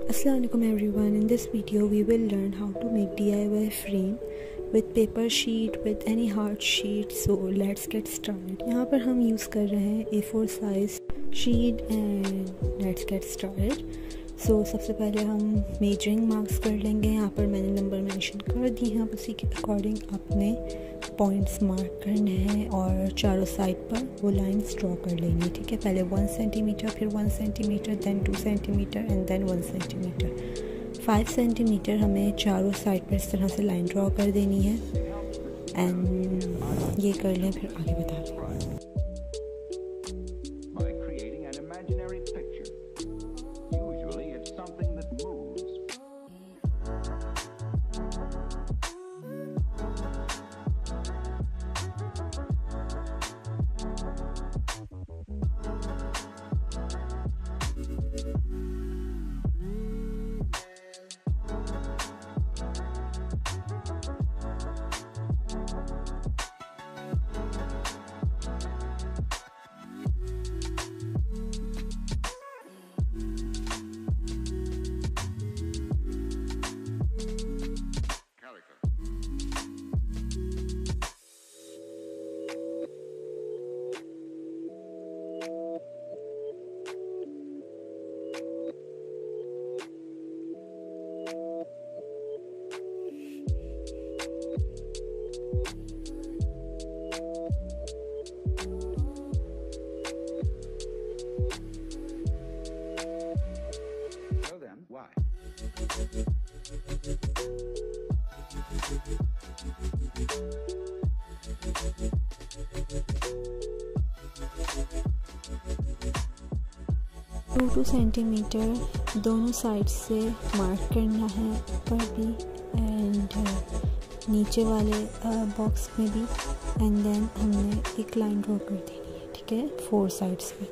Assalamualaikum everyone. In this video we will learn how to make DIY frame with paper sheet with any hard sheet. So let's get started. यहाँ पर हम use कर रहे हैं A4 size sheet and let's get started. So सबसे पहले हम measuring marks कर लेंगे. यहाँ पर मैंने नंबर मेंशन कर दी हैं. उसी के अकॉर्डिंग अपने पॉइंट्स मार्क करने हैं और चारों साइड पर वो लाइंस ड्रॉ कर लेंगे. ठीक है, पहले 1 सेंटीमीटर, फिर 1 centimetre, then 2 centimetre and then 1 centimetre. 5 centimetre हमें चारों साइड पर इस तरह से लाइन ड्रॉ कर देनी है. एंड ये कर लें, फिर आगे बता दें. टू सेंटीमीटर दोनों साइड से मार्क करना है, ऊपर भी एंड नीचे वाले बॉक्स में भी. एंड देन हमने एक लाइन ड्रॉ कर देनी है. ठीक है, 4 साइड्स पे.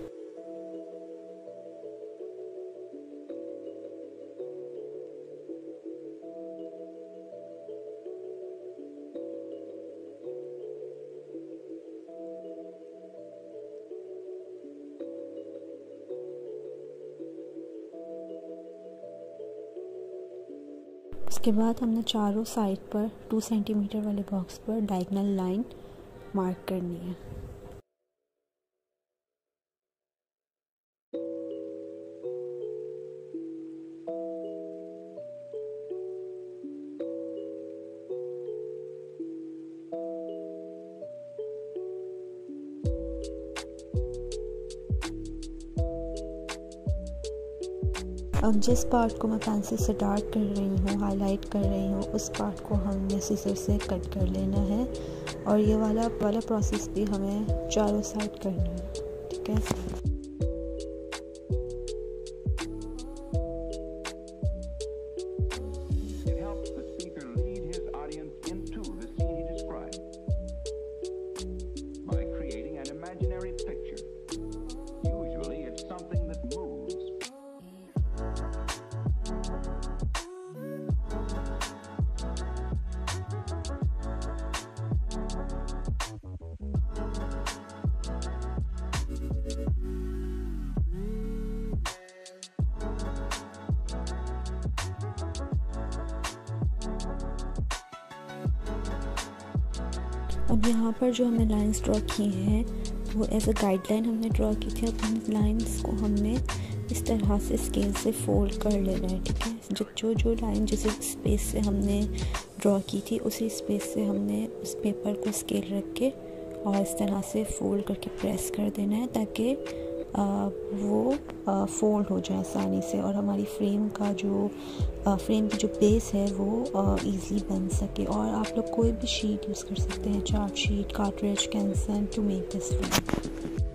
उसके बाद हमने चारों साइड पर 2 सेंटीमीटर वाले बॉक्स पर डायगोनल लाइन मार्क करनी है. अब जिस पार्ट को मैं पेंसिल से डार्क कर रही हूँ, हाईलाइट कर रही हूँ, उस पार्ट को हमने सीजर से कट कर लेना है. और ये वाला प्रोसेस भी हमें चारों साइड करना है. ठीक है. अब यहाँ पर जो हमने लाइंस ड्रॉ की हैं वो एज अ गाइडलाइन हमने ड्रॉ की थी. अब इन लाइंस को हमने इस तरह से स्केल से फोल्ड कर लेना है. ठीक है, जो लाइन जिस स्पेस से हमने ड्रॉ की थी उसी स्पेस से हमने उस पेपर को स्केल रख के और इस तरह से फोल्ड करके प्रेस कर देना है ताकि वो फोल्ड हो जाए आसानी से और हमारी फ्रेम की जो बेस है वो ईज़िली बन सके. और आप लोग कोई भी शीट यूज़ कर सकते हैं, chart sheet, cartridge, Canson to make this frame.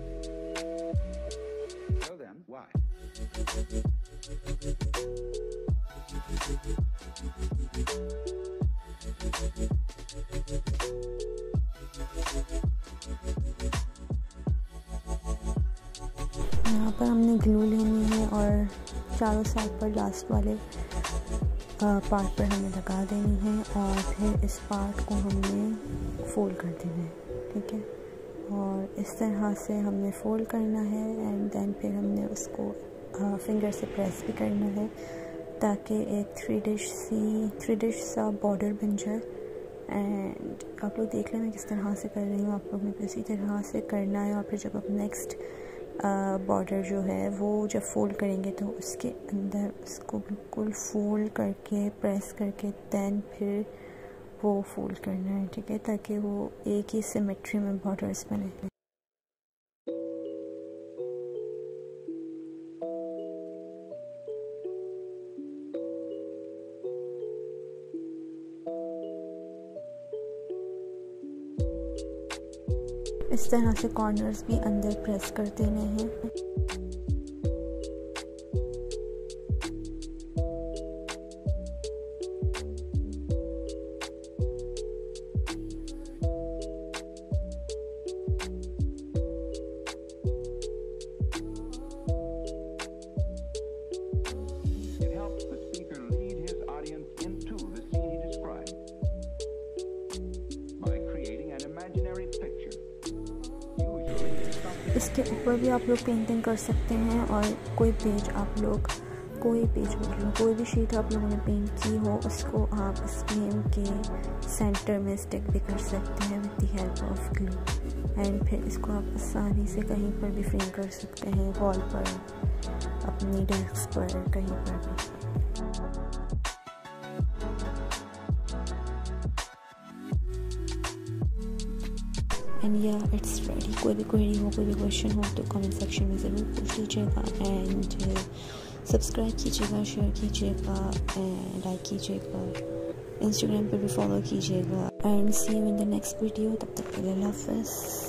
यहाँ पर हमने ग्लू लेनी है और चारों साइड पर लास्ट वाले पार्ट पर हमें लगा देनी है और फिर इस पार्ट को हमने फोल्ड कर देना है। ठीक है, और इस तरह से हमने फोल्ड करना है एंड देन फिर हमने उसको फिंगर से प्रेस भी करना है ताकि एक थ्री डिश सा बॉर्डर बन जाए। एंड आप लोग देख लें मैं किस तरह से कर रही हूँ, आप लोग ने भी इसी तरह से करना है। और फिर जब आप नेक्स्ट बॉर्डर जो है वो जब फोल्ड करेंगे तो उसके अंदर उसको बिल्कुल फोल्ड करके प्रेस करके दैन फिर वो फोल्ड करना है, ठीक है, ताकि वो एक ही सिमेट्री में बॉर्डर्स बने। इस तरह से कॉर्नर्स भी अंदर प्रेस कर देने हैं। इसके ऊपर भी आप लोग पेंटिंग कर सकते हैं और कोई पेज आप लोग कोई भी शीट आप लोगों ने पेंट की हो उसको आप इस फ्रेम के सेंटर में स्टिक भी कर सकते हैं with the help of glue. And फिर इसको आप आसानी से कहीं पर भी फ्रेम कर सकते हैं, वॉल पर, अपनी डेस्क पर, कहीं पर भी। एंड या इट्स रेडी। कोई भी क्वेरी हो, कोई भी क्वेश्चन हो तो कमेंट सेक्शन में ज़रूर पूछ लीजिएगा। एंड सब्सक्राइब कीजिएगा, शेयर कीजिएगा, एंड लाइक कीजिएगा, इंस्टाग्राम पे भी फॉलो कीजिएगा। And see you in the next video. तब तक के लिए अल्लाह हाफ़िज़।